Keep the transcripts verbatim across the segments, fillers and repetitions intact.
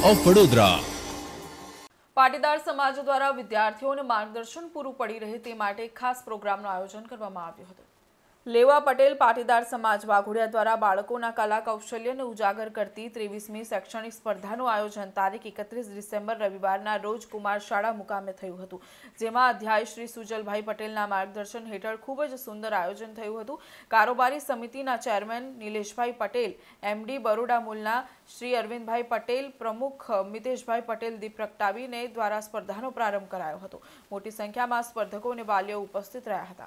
Of Vadodara. Patidar સમાજ દ્વારા વિદ્યાર્થીઓને માર્ગદર્શન પૂરું પડી રહે તે માટે ખાસ પ્રોગ્રામનું આયોજન કરવામાં આવ્યું હતું। લેવા પટેલ પાટીદાર સમાજ વાઘોડિયા દ્વારા બાળકોના કલા કૌશલ્યને ઉજાગર કરતી ત્રેવીસમી શૈક્ષણિક સ્પર્ધાનું આયોજન તારીખ એકત્રીસ ડિસેમ્બર રવિવારના રોજ કુમાર શાળા મુકામે થયું હતું, જેમાં અધ્યાય શ્રી સુજલભાઈ પટેલના માર્ગદર્શન હેઠળ ખૂબ જ સુંદર આયોજન થયું હતું। કારોબારી સમિતિના ચેરમેન નિલેશભાઈ પટેલ, એમડી બરોડા મૂલના શ્રી અરવિંદભાઈ પટેલ, પ્રમુખ મિતેશભાઈ પટેલ દીપ પ્રગટાવીને દ્વારા સ્પર્ધાનો પ્રારંભ કરાયો હતો। મોટી સંખ્યામાં સ્પર્ધકો અને વાલીઓ ઉપસ્થિત રહ્યા હતા।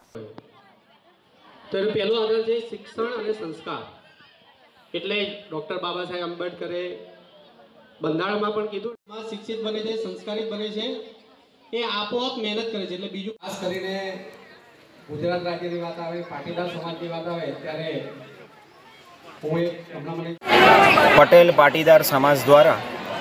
तो पहलो आधार है शिक्षण और संस्कार એટલે ડોક્ટર બાબા સાહેબ આંબેડકરે બંધારણમાં પણ કીધું શિક્ષિત બને છે, સંસ્કારિત બને છે, એ આપોઆપ મહેનત કરે છે। એટલે બીજું ખાસ કરીને ગુજરાત રાજ્યની વાત આવે, પાટીદાર સમાજની વાત આવે ત્યારે હું એક હમણાં મને પટેલ પાટીદાર સમાજ દ્વારા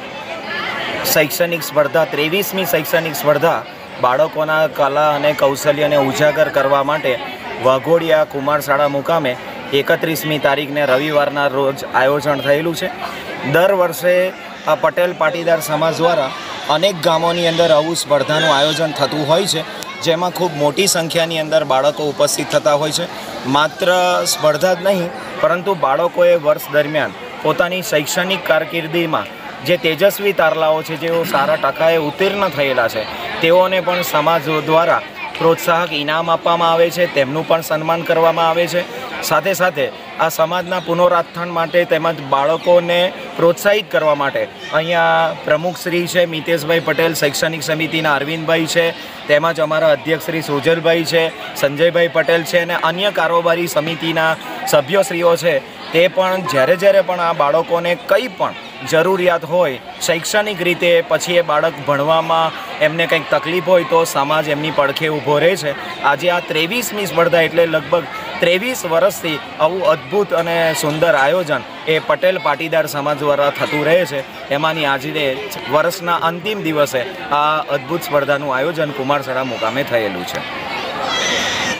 શૈક્ષણિક સ્પર્ધા ત્રેવીસમી શૈક્ષણિક સ્પર્ધા બાળકોના કલા અને કૌશલ્યને ઉજાગર કરવા માટે વાઘોડિયા કુમાર શાળા મુકામે એકત્રીસમી તારીખને રવિવારના રોજ આયોજન થયેલું છે। દર વર્ષે આ પટેલ પાટીદાર સમાજ દ્વારા અનેક ગામોની અંદર આવું સ્પર્ધાનું આયોજન થતું હોય છે, જેમાં ખૂબ મોટી સંખ્યાની અંદર બાળકો ઉપસ્થિત થતા હોય છે। માત્ર સ્પર્ધા જ નહીં, પરંતુ બાળકોએ વર્ષ દરમિયાન પોતાની શૈક્ષણિક કારકિર્દીમાં જે તેજસ્વી તારલાઓ છે, જેઓ સારા ટકાએ ઉત્તીર્ણ થયેલા છે, તેઓને પણ સમાજ દ્વારા પ્રોત્સાહક ઇનામ આપવામાં આવે છે, તેમનું પણ સન્માન કરવામાં આવે છે। સાથે સાથે આ સમાજના પુનરુત્થાન માટે તેમજ બાળકોને પ્રોત્સાહિત કરવા માટે અહીંયા પ્રમુખ શ્રી છે મિતેશભાઈ પટેલ, શૈક્ષણિક સમિતિના અરવિંદભાઈ છે, તેમજ અમારા અધ્યક્ષ શ્રી સુજલભાઈ છે, સંજયભાઈ પટેલ છે અને અન્ય કારોબારી સમિતિના સભ્યશ્રીઓ છે, તે પણ જ્યારે જ્યારે પણ આ બાળકોને કંઈ પણ જરૂરિયાત હોય શૈક્ષણિક રીતે, પછી એ બાળક ભણવામાં એમને કંઈક તકલીફ હોય તો સમાજ એમની પડખે ઊભો રહે છે। આજે આ ત્રેવીસમી સ્પર્ધા એટલે લગભગ ત્રેવીસ વર્ષથી આવું અદ્ભુત અને સુંદર આયોજન એ પટેલ પાટીદાર સમાજ દ્વારા થતું રહે છે। એમાંની આજે વર્ષના અંતિમ દિવસે આ અદ્ભુત સ્પર્ધાનું આયોજન કુમાર શાળા મુકામે થયેલું છે।